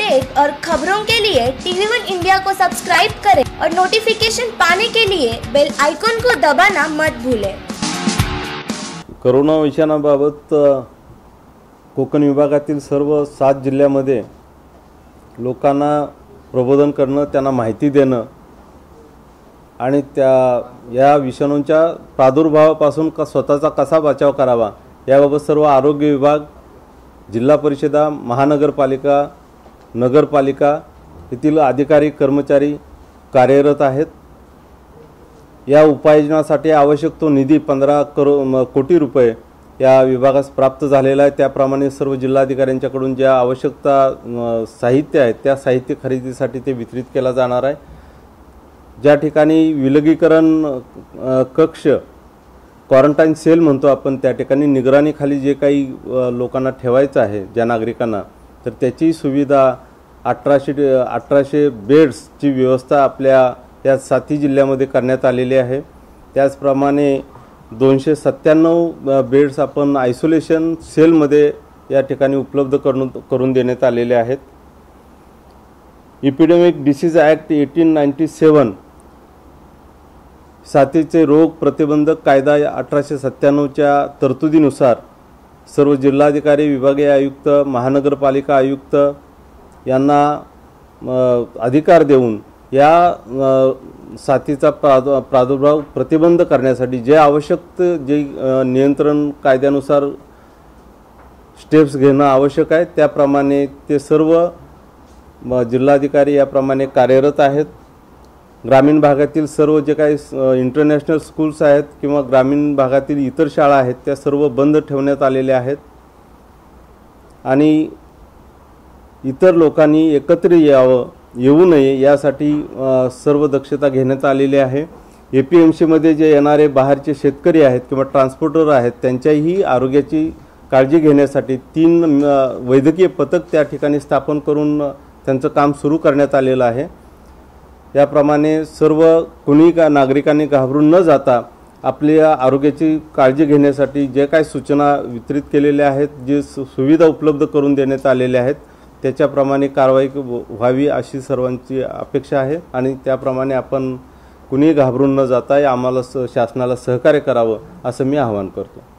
Update और खबरों के लिए TV1 इंडिया को सब्सक्राइब करें और नोटिफिकेशन पाने के लिए बेल आइकॉन को दबाना मत भूलें। कोरोना विषाणूबाबत कोकण विभागातील सर्व 7 जिल्ह्यामध्ये लोकांना प्रबोधन करणं, त्यांना माहिती देणं आणि या विषाणूंच्या प्रादुर्भावापासून स्वतःचा कसा बचाव करावा याबाबत सर्व आरोग्य विभाग, जिल्हा परिषदा, महानगरपालिका, नगरपालिका येथील अधिकारी कर्मचारी कार्यरत आहेत। या उपाययोजनासाठी आवश्यक तो निधी 15 कोटी रुपये या विभागास प्राप्त झालेला आहे। त्याप्रमाणे सर्व जिल्हाधिकाऱ्यांच्याकडून ज्या आवश्यकता साहित्य आहे त्या साहित्य खरेदीसाठी ते वितरित केला जाणार आहे। ज्या ठिकाणी विलगीकरण कक्ष, क्वारंटाईन सेल म्हणतो आपण, त्या ठिकाणी निगराणीखाली जे काही लोकांना ठेवायचं आहे ज्या नागरिकांना, तर त्याची सुविधा 1800 बेड्सची व्यवस्था आपल्या या 7 जिल्ह्यामध्ये करण्यात आलेली आहे। त्याचप्रमाणे 297 बेड्स आपण आयसोलेशन सेलमध्ये या ठिकाणी उपलब्ध करून देण्यात आलेले आहेत। एपिडेमिक डिसीज ॲक्ट 1897 साथीचे रोग प्रतिबंधक कायदा 1897च्या तरतुदीनुसार सर्व जिल्हाधिकारी, विभागीय आयुक्त, महानगरपालिका आयुक्त यांना अधिकार देऊन या साथीचा प्रादुर्भाव प्रतिबंध करण्यासाठी जे आवश्यक जे नियंत्रण कायद्यानुसार स्टेप्स घेणं आवश्यक आहे त्याप्रमाणे ते सर्व जिल्हाधिकारी याप्रमाणे कार्यरत आहेत। ग्रामीण भागातील सर्व जे काही इंटरनॅशनल स्कूल्स आहेत किंवा ग्रामीण भागातील इतर शाळा आहेत त्या सर्व बंद ठेवण्यात आलेल्या आहेत आणि इतर लोकांनी एकत्र येऊ नये यासाठी सर्व दक्षता घेण्यात आलेली आहे। APMC मध्ये जे येणारे बाहेरचे शेतकरी आहेत किंवा ट्रान्सपोर्टर आहेत त्यांच्याही आरोग्याची काळजी घेण्यासाठी 3 वैद्यकीय पथक त्या ठिकाणी स्थापन करून त्यांचं काम सुरू करण्यात आलेलं आहे। याप्रमाणे सर्व कोणी नागरिकांनी घाबरून न जाता आपल्या आरोग्याची काळजी घेण्यासाठी जे काही सूचना वितरित केलेल्या आहेत, जे सुविधा उपलब्ध करून देण्यात आलेल्या आहेत त्याच्याप्रमाणे कारवाई व्हावी अशी सर्वांची अपेक्षा आहे आणि त्याप्रमाणे आपण कुणी घाबरून न जाता आम्हाला शासनाला सहकार्य करावं असं मी आवाहन करतो।